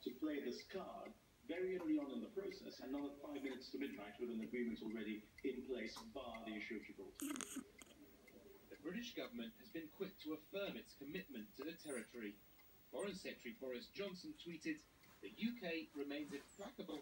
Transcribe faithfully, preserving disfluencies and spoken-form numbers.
to play this card very early on in the process, and not at five minutes to midnight with an agreement already in place, bar the issue of Gibraltar. The British government has been quick to affirm its commitment to the territory. Foreign Secretary Boris Johnson tweeted, "The U K remains implacable